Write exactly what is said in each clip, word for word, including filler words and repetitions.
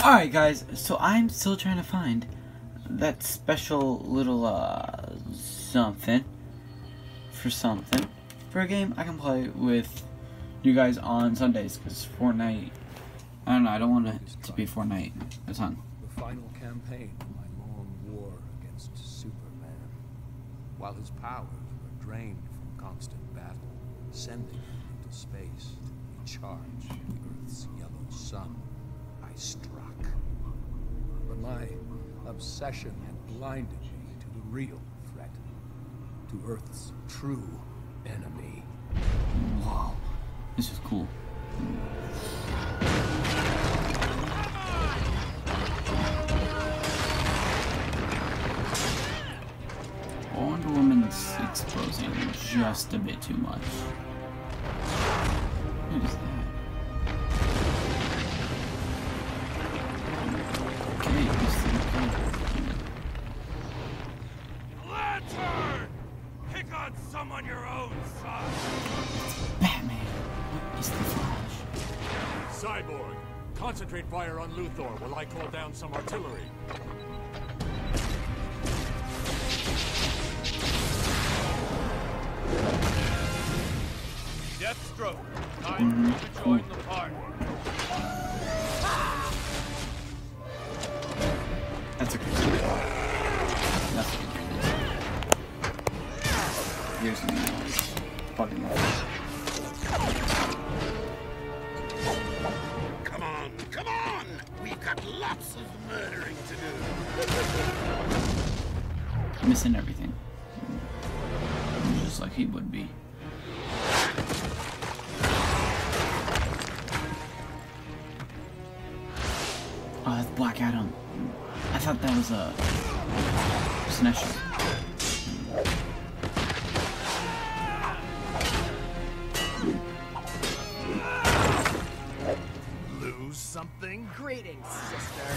Alright guys, so I'm still trying to find that special little uh something for something for a game I can play with you guys on Sundays, because Fortnite, I don't know, I don't want it to be Fortnite a ton. The final campaign of my long war against Superman. While his powers were drained from constant battle, sending him into space to recharge the Earth's yellow sun, I struck. But my obsession had blinded me to the real threat, to Earth's true enemy. Wow, this is cool. Wonder Woman's exposing just a bit too much. What is that? Okay, this thing. Lantern! Pick on someone your own size! Batman. What is the Flash? Cyborg, concentrate fire on Luthor while I call down some artillery. Deathstroke, time Mm-hmm. for you to join the party. That's a good That's a good Here's something else. Fucking else. Come on, come on! We've got lots of murdering to do. Missing everything. Just like he would be. Oh, that's Black Adam. I thought that was a Sinestro. Lose something? Greetings, sister.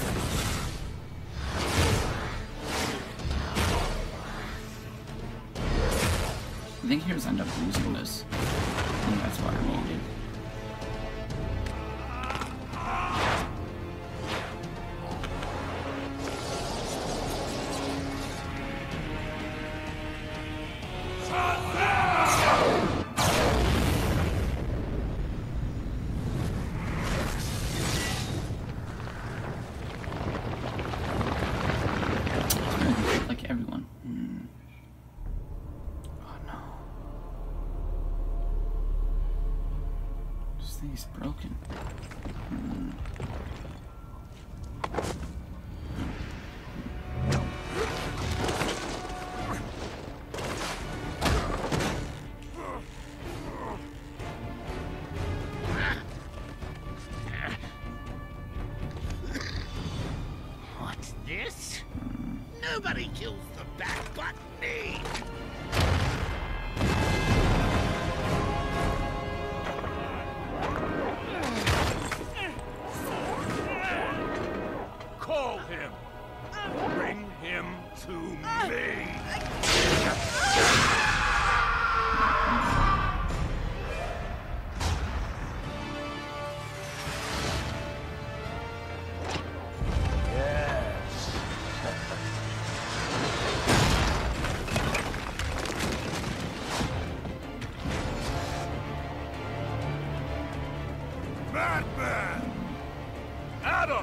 I think heroes end up losing this. I think that's why I needed. Like everyone. Hmm. Oh no. This thing is broken. Hmm. What's this? Nobody kills the bat but me! Call him! Bring him to me! Batman! Adam!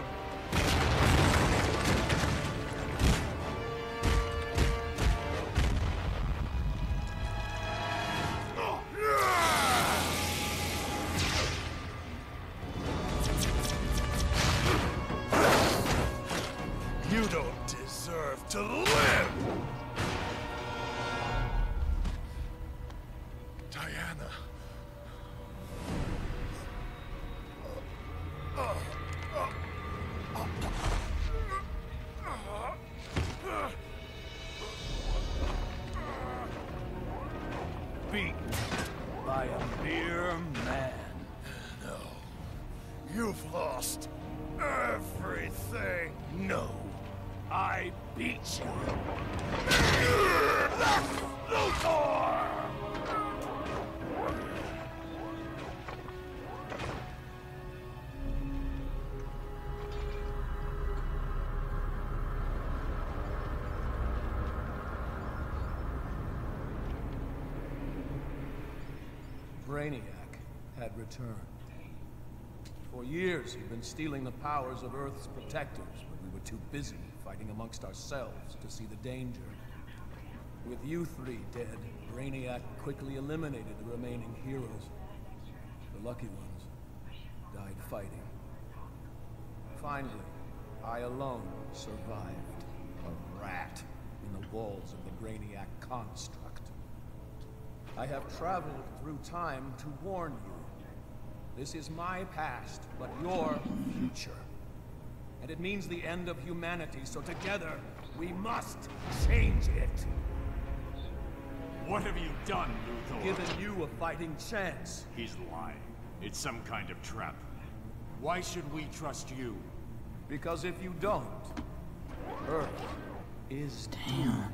You don't deserve to live! Diana. Beaten by a mere man. No. You've lost everything. No. I beat you. Luthor! Brainiac had returned. For years, he'd been stealing the powers of Earth's protectors, but we were too busy fighting amongst ourselves to see the danger. With you three dead, Brainiac quickly eliminated the remaining heroes. The lucky ones died fighting. Finally, I alone survived. A rat in the walls of the Brainiac construct. I have traveled through time to warn you. This is my past, but your future. And it means the end of humanity, so together, we must change it. What have you done, Luthor? Given you a fighting chance. He's lying. It's some kind of trap. Why should we trust you? Because if you don't, Earth is Damn.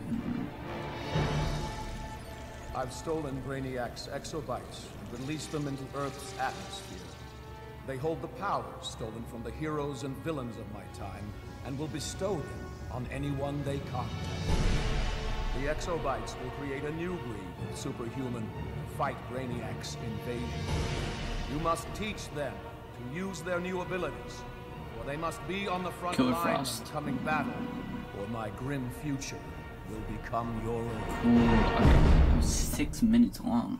I've stolen Brainiac's exobytes and released them into Earth's atmosphere. They hold the powers stolen from the heroes and villains of my time, and will bestow them on anyone they contact. The exobytes will create a new breed of superhuman to fight Brainiac's invasion. You must teach them to use their new abilities, for they must be on the front Killer line Frost. of the coming battle, or my grim future will become your own. Ooh, okay. That was six minutes long.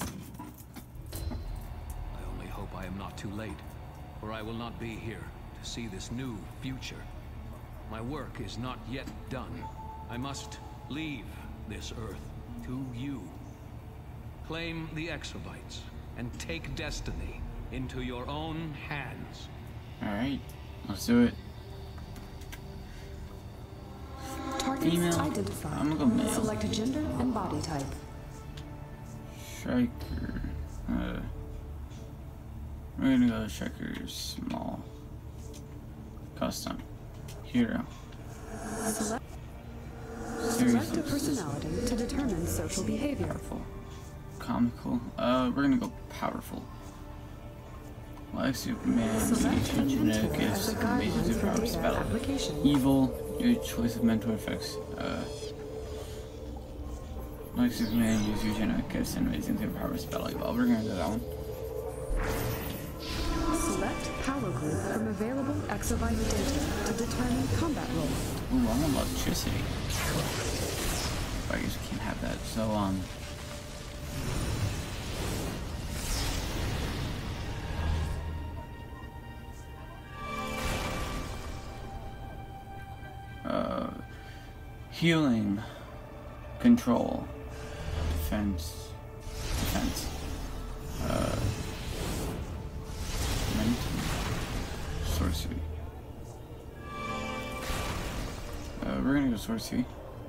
I only hope I am not too late, for I will not be here to see this new future. My work is not yet done. I must leave this Earth to you. Claim the exobytes and take destiny into your own hands. Alright, let's do it. Targets Female. identified. I'm gonna go male. Select gender and body type. Striker. Uh, we're gonna go Striker small. Custom. Hero. Select, Series select a personality to determine social behavior. Powerful. Comical. Uh, we're gonna go powerful. Like Superman, Select a genetic mentor gifts, as a amazing guideline for superpowers, data battle. application. Evil, your choice of mentor effects. Uh, like Superman, use your genetic gifts and amazing superpowers, battle evil. We're gonna do that one. Select power group from available exobyte data to determine combat role. Ooh, I want electricity. But I guess we can't have that. So, um. Uh, healing, control, defense, defense, uh, mental, sorcery. Uh, we're gonna go sorcery.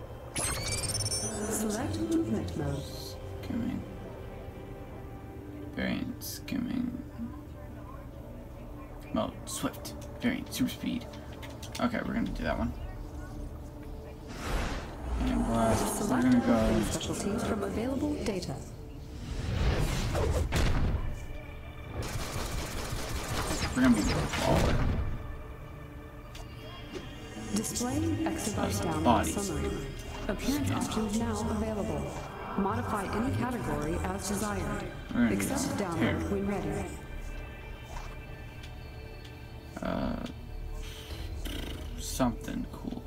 Select movement mode. Skimming. Variant, skimming. Mode, swift. Variant, super speed. Okay, we're gonna do that one. And last, we're Select gonna weapon go. specialties from available data. We're gonna be baller. Display exobyte download Bodies. summary. Appearance options now available. Modify any category as desired. We're gonna Accept do download hair. when ready. Uh, something cool.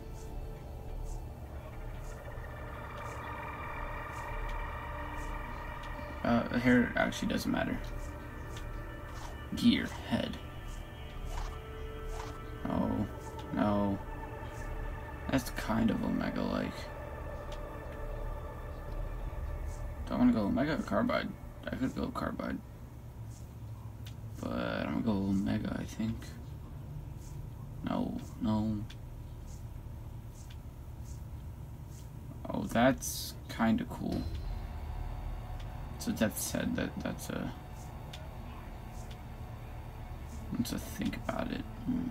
Uh, hair actually doesn't matter. Gear, head. Oh, no. That's kind of Omega-like. Do I want to go Omega or Carbide? I could go Carbide. But I'm gonna go Omega, I think. No, no. Oh, that's kind of cool. So Death said that that's a. Let's just think about it. Hmm.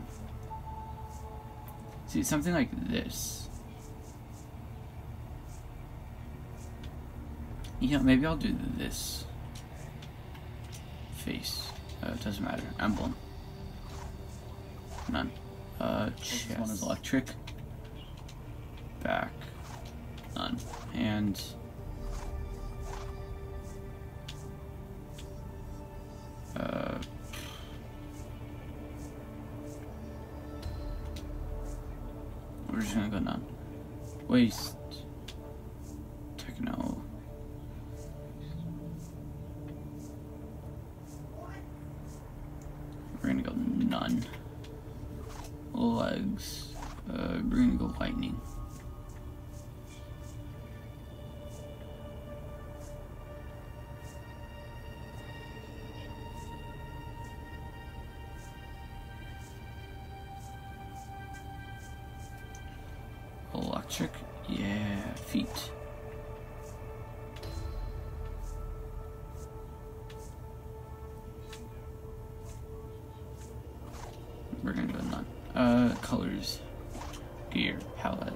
See, something like this. You know, maybe I'll do this. Face. Uh, it doesn't matter. Emblem. None. Uh, chest. This one is electric. Back. None. And we're just gonna go none. Waste. Techno. We're gonna go none. Legs. Uh, we're gonna go lightning. Electric, yeah, feet. We're gonna go none. Uh, colors, gear, palette.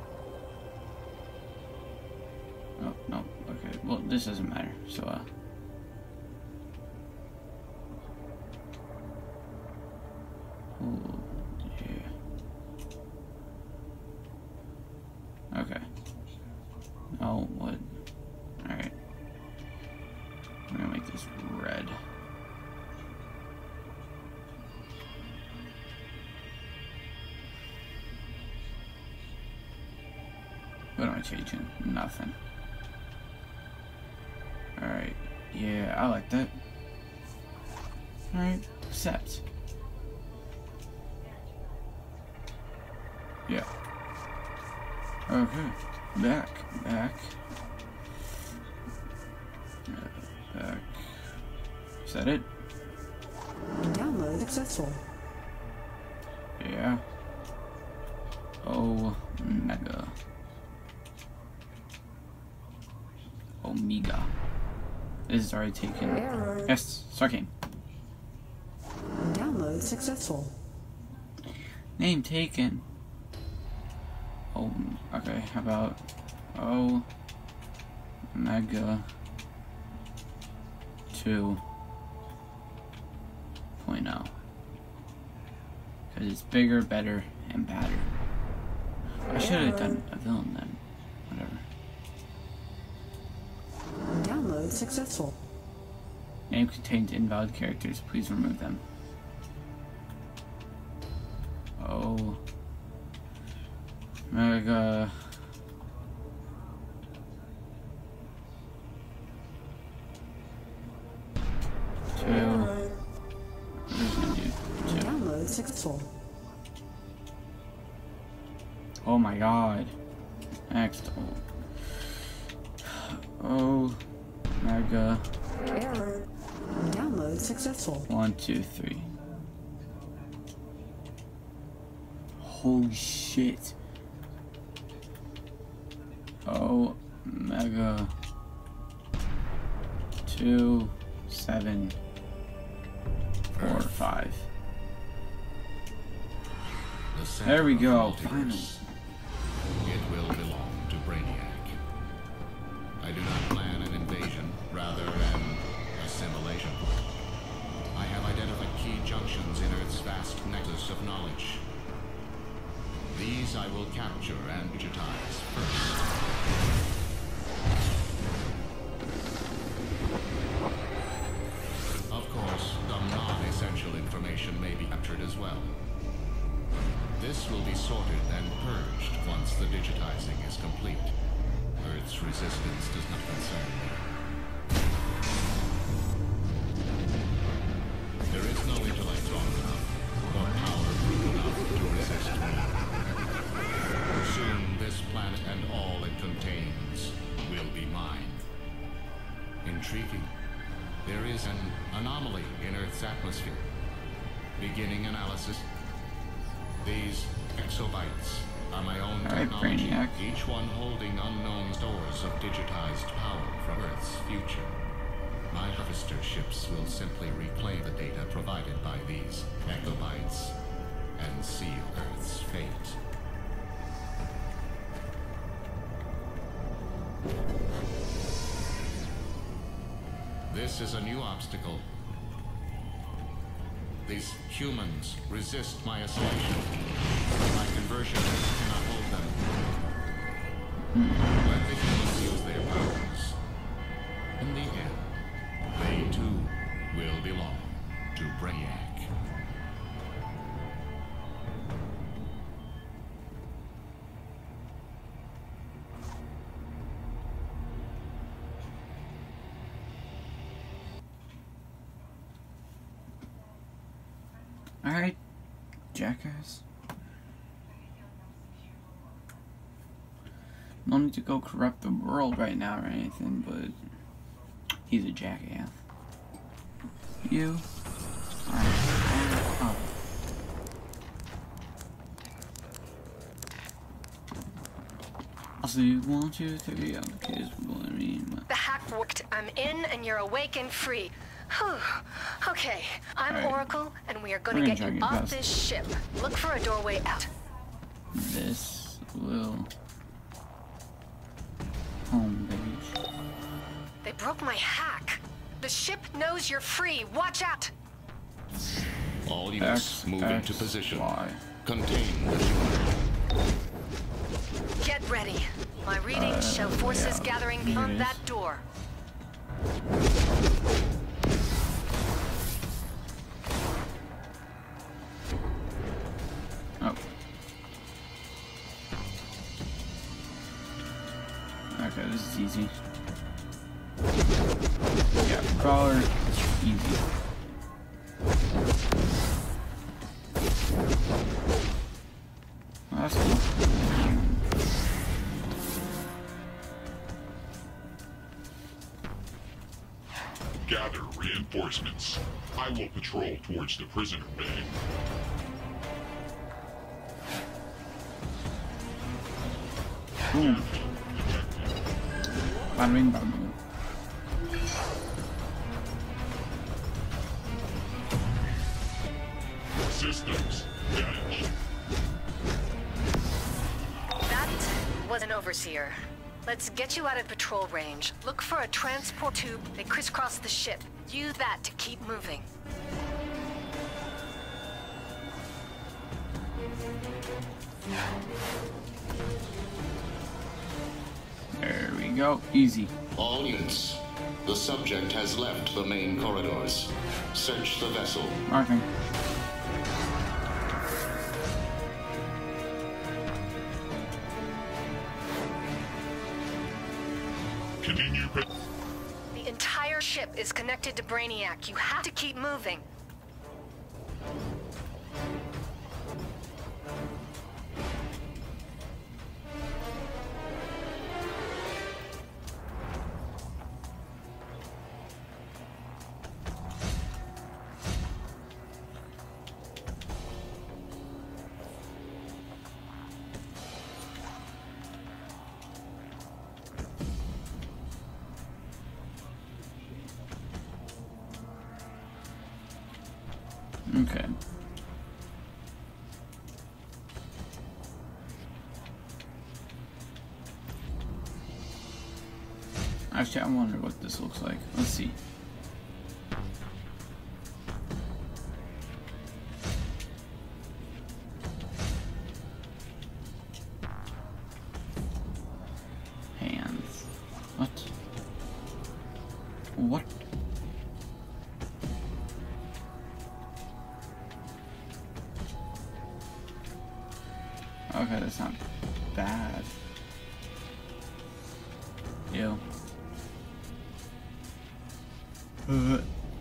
Oh, no, okay, well, this doesn't matter, so, uh. Ooh, yeah. Okay. Oh, what? Alright. I'm gonna make this red. What am I changing? Nothing. Alright. Yeah, I like that. Alright. Accept. Yeah. Okay, back, back, uh, back. Is that it? Download successful. Yeah. Omega. Omega. This is already taken. Error. Yes, Sarkane. Download successful. Name taken. Oh, okay, how about O Mega two point oh? Because it's bigger, better, and badder. I should have done a villain then. Whatever. Download successful. Name contains invalid characters. Please remove them. Oh. Mega. Two. We're just gonna do two. Download successful. Oh my god. Next. Oh. Oh. Mega. Error. Download successful. One, two, three. Holy shit. Oh, Mega two, seven, four, five. There we go, finally. It will belong to Brainiac. I do not plan an invasion, rather an assimilation. I have identified key junctions in Earth's vast nexus of knowledge. These I will capture and digitize first. Of course, some non-essential information may be captured as well. This will be sorted and purged once the digitizing is complete. Earth's resistance does not concern me. There is no intellect strong enough, or power brute enough to resist me. Soon this planet and all it contains will be mine. Intriguing. There is an anomaly in Earth's atmosphere. Beginning analysis. These exobytes are my own All right, technology, Brainiac. each one holding unknown stores of digitized power from Earth's future. My harvester ships will simply reclaim the data provided by these exobytes and seal Earth's fate. This is a new obstacle. These humans resist my assimilation. My conversion cannot hold them. Let the humans use their powers. In the end, they too will belong to Brainiac. Alright, jackass. No need to go corrupt the world right now or anything, but he's a jackass. You are up. I'll see one, two, three, I'm the kids, I mean. The hack worked. I'm in and you're awake and free. Whew. Okay, I'm Right. Oracle, and we are gonna We're gonna get try you to get off past. this ship. Look for a doorway out. This will home page. They broke my hack. The ship knows you're free. Watch out. All units X, move X, into position. Y. Contain the humanoid. Get ready. My readings Uh, show forces yeah, gathering here it beyond is. that door. Oh. Okay, this is easy. Yeah, crawler, easy. That's cool. Gather reinforcements. I will patrol towards the prisoner bay. Boom. Bada bing, bada boom. Systems damaged. That was an overseer. Let's get you out of patrol range. Look for a transport tube that crisscross the ship. Use that to keep moving. There we go, easy. All units. The subject has left the main corridors. Search the vessel. Marking. Continue. pa- The entire ship is connected to Brainiac. You have to keep moving. Okay. Actually, I wonder what this looks like. Let's see. Hands. What? What? Okay, that's not bad. Ew. Uh.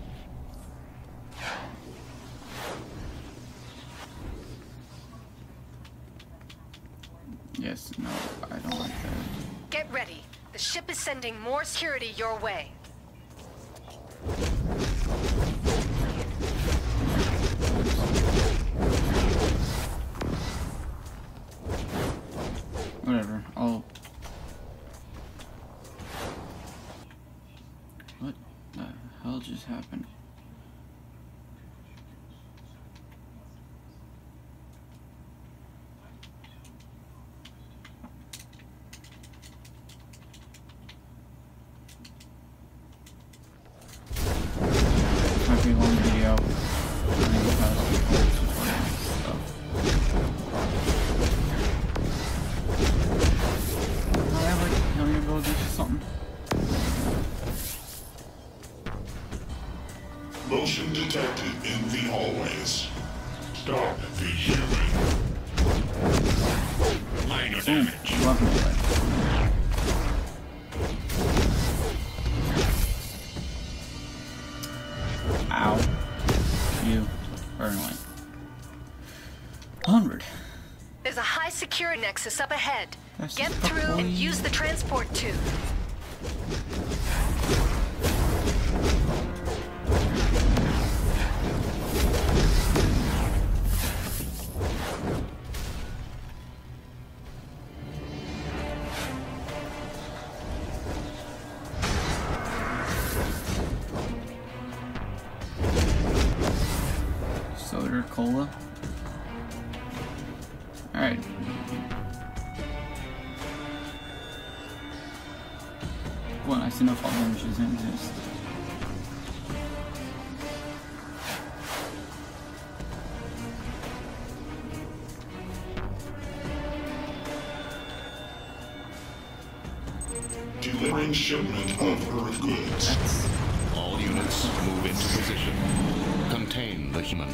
Yes, no, I don't like that. Get ready. The ship is sending more security your way. Whatever, I'll... What the hell just happened? Might be a long video. I think it has stuff. I have like healing abilities or something. Motion detected in the hallways. Stop the human. Minor Boom. damage. Love me. Ow. You are annoying. There's a high security nexus up ahead. That's Get just the through and point. use the transport tube. Soda, cola. Alright. Well, I see no fall damages exist. Delivering shipment of Earth goods. All units move into position. Contain the human.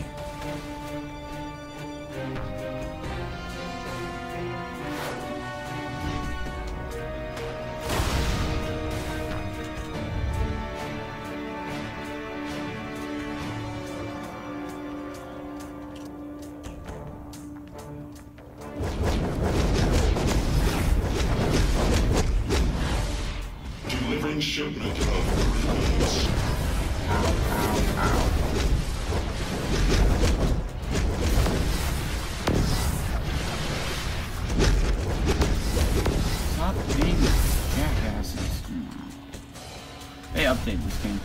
Delivering shipment of Earth goods. Stop being jackasses. They update this game.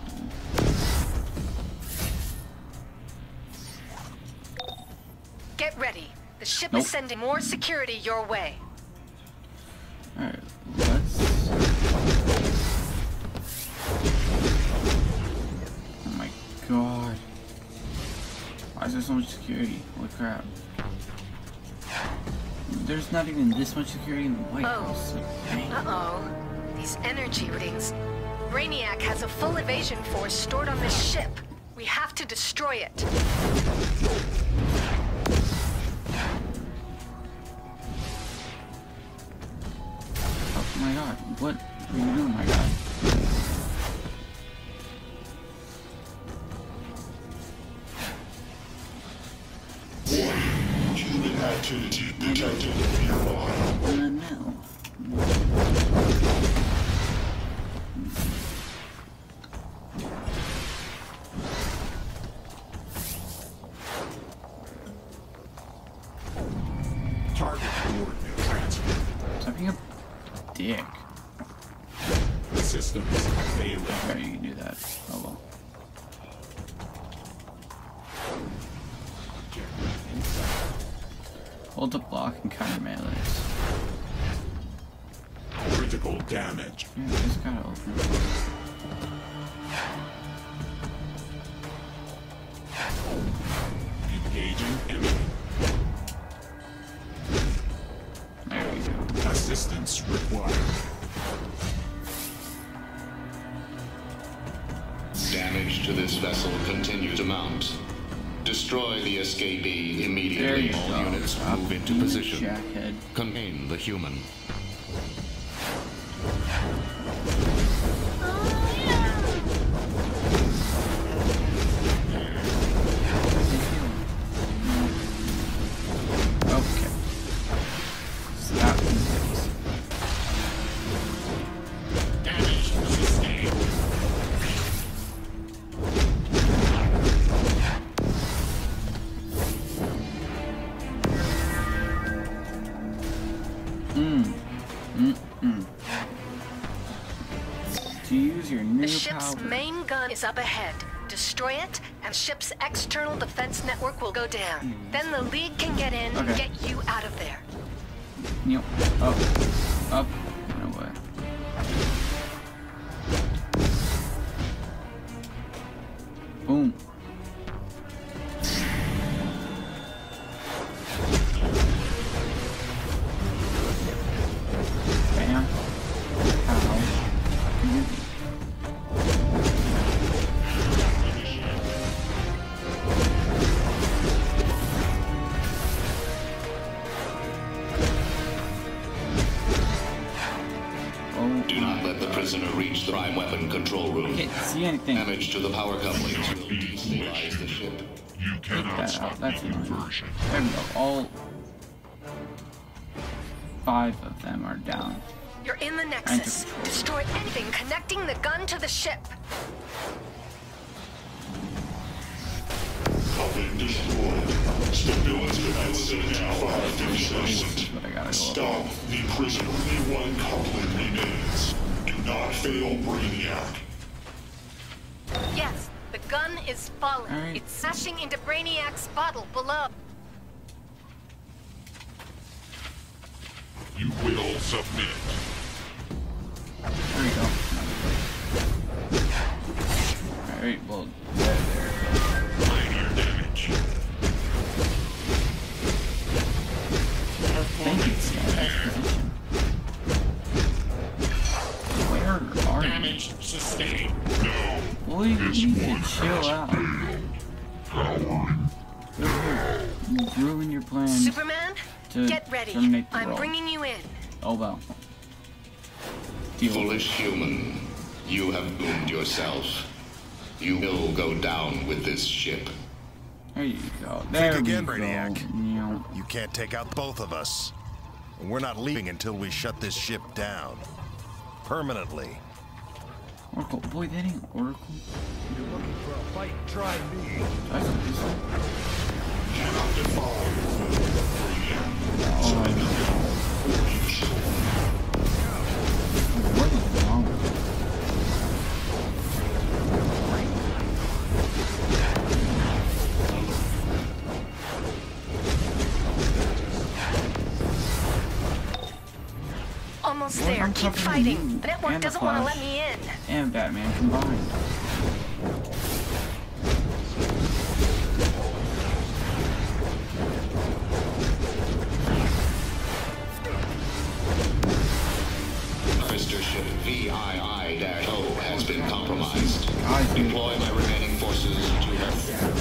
Get ready. The ship Nope. is sending more security your way. Alright, let's... Oh my god. Why is there so much security? Holy crap. There's not even this much security in the White Oh. House. Dang. Uh-oh. These energy readings. Brainiac has a full evasion force stored on this ship. We have to destroy it. Oh my god, what are you doing, my god? Warning. Human activity detected nearby. Uh, no. Target coordinate transfer. Stop being a dick. Systems failing. Alright, you can do that. Oh well. Hold to block and counter melees. Critical damage. Yeah, this gotta open. Engaging enemy. There we go. Assistance required. Damage to this vessel continues to mount. Destroy the escapee There immediately. you All go. units Stop move into being a position. Jackhead. Contain the human. Okay. Stop these things. Damage sustained. Mm. Mm mm. To use your new The ship's power. main gun is up ahead. Destroy it, and ship's external defense network will go down. Then the League can get in and Okay. get you out of there. Yep. Up. Up. And away. Boom. Bam. How? You- Oh, Do not let the prisoner reach the prime weapon control I room. can't see anything. Damage to the power couplings will destabilize the ship. You Take cannot that stop out. That's the annoying. inversion. There we go. All. five of them are down. You're in the Nexus. Destroy anything connecting the gun to the ship. Coupling destroyed. Stability at seventy-five percent. Stop the prison. Only one coupling remains. Do not fail, Brainiac. Yes, the gun is falling. Right. It's smashing into Brainiac's bottle below. You will submit. There we go. Alright, well, there, there. Minor damage. Thank you, Scott. Where are you? Damage sustained. No. Boy, you need to chill out. You're here. You ruin your plans. Superman, to get ready. terminate the I'm world. bringing you in. Oh well. Deal. Foolish human, you have doomed yourself. You will go down with this ship. There you go. There Think again, we go. Brainiac. You know. You can't take out both of us. And we're not leaving until we shut this ship down. Permanently. Oracle. Boy, that ain't Oracle. You're looking for a fight, try me. I said this one. Cannot defy. Oh my god. What is wrong with you? Almost Well, there. I'm Keep covering fighting. you The network and the doesn't want to Flash. let me in. And Batman combined. Mister Ship V I I O has been compromised. I do. Deploy my remaining forces to her.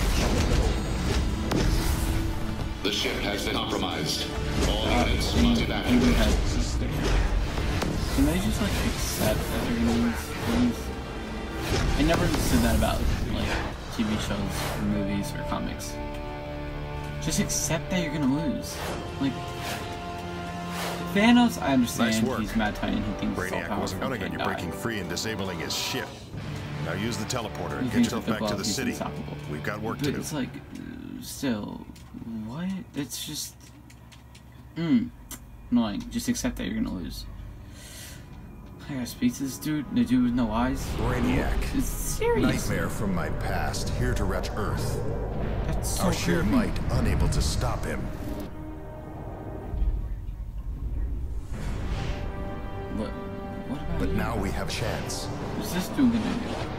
The ship has been compromised. All units must They evacuate. had to stay. Can they just like accept that they're gonna lose things? I never understood that about like T V shows or movies or comics. Just accept that you're gonna lose. Like Thanos, I understand Nice work. he's mad tiny and he thinks he's all Brainiac powerful wasn't and counting on can't you die. breaking free and disabling his ship. Now use the teleporter He and get thinks yourself with back to glove the he's city. unstoppable. We've got work But to do. it's like, uh, still, what? It's just, mm, annoying. Just accept that you're gonna lose. I gotta speak to this dude, the dude with no eyes. Brainiac. It's serious. Nightmare from my past, here to wreck Earth. That's so Our sheer creepy. might, unable to stop him. What? What about But you? now we have a chance. What's this dude gonna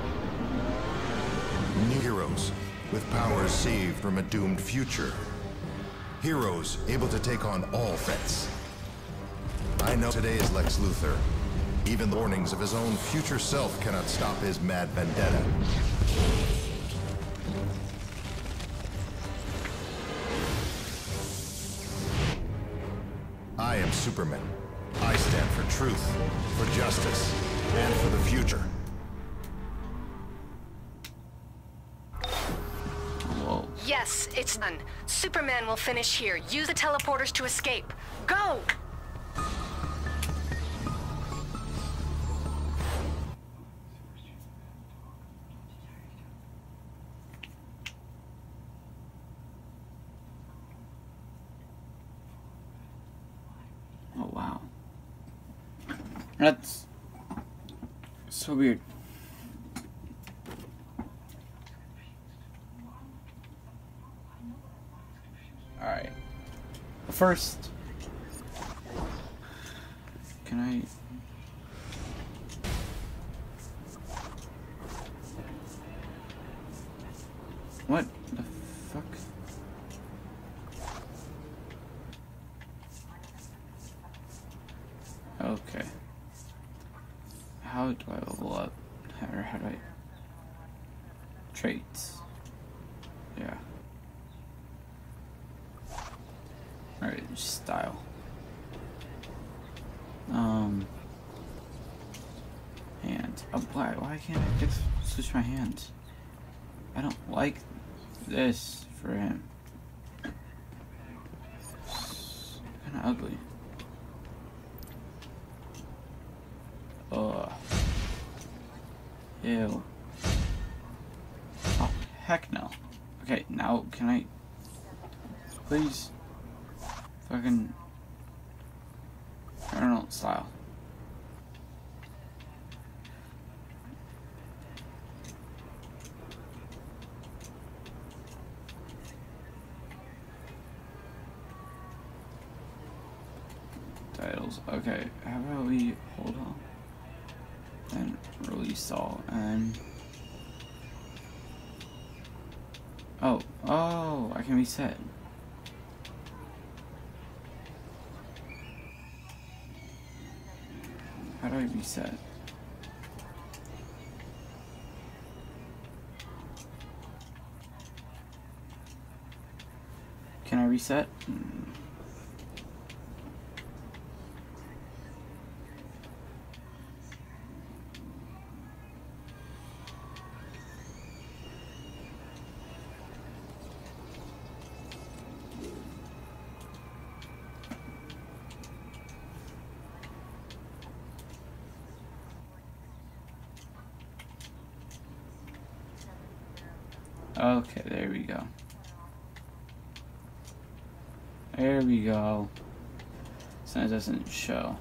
do? New heroes, with powers saved from a doomed future. Heroes able to take on all threats. I know today is Lex Luthor. Even the warnings of his own future self cannot stop his mad vendetta. I am Superman. I stand for truth, for justice, and for the future. Whoa. Yes, it's done. Superman will finish here. Use the teleporters to escape. Go! Oh wow. That's so weird. Alright. First, can I... What the fuck? Okay. How do I level up? Or how do I... Traits. Yeah. Alright, style. Um... Hand. Oh, why, why can't I just switch my hands? I don't like this for him. Kinda ugly. Ew. Oh, heck no. Okay, now can I please fucking Colonel style. Titles. Okay, how about we hold on and release all and oh oh I can reset. How do I reset? Can I reset? Mm. Okay, there we go. There we go. So it doesn't show.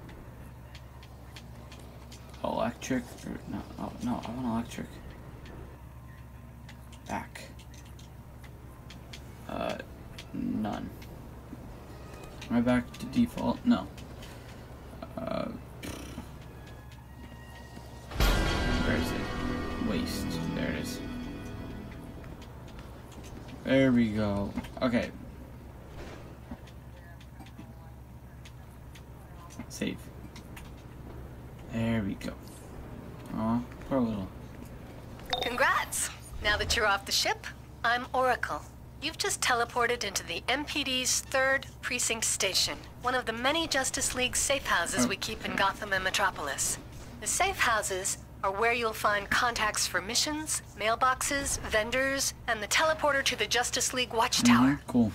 Electric? Or no, oh, no, I want electric. Back. Uh, none. Am I back to default? No. Uh, where is it? Waste. There it is. There we go. Okay. Save. There we go. Aw, poor little. Congrats! Now that you're off the ship, I'm Oracle. You've just teleported into the M P D's third precinct station, one of the many Justice League safe houses we keep in Gotham and Metropolis. The safe houses are where you'll find contacts for missions, mailboxes, vendors, and the teleporter to the Justice League Watchtower. Mm-hmm. Cool.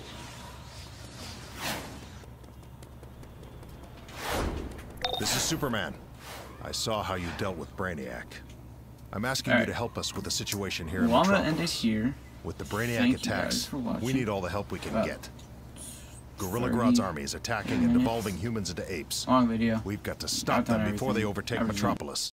This is Superman. I saw how you dealt with Brainiac. I'm asking all you right. to help us with the situation here Well, in I'm gonna Metropolis. end it here. With the Brainiac Thank you attacks, guys for watching. we need all the help we can About get. Gorilla thirty Grodd's army is attacking and minutes. devolving humans into apes. Long video. We've got to stop I've done them before they everything. overtake Everything. Metropolis.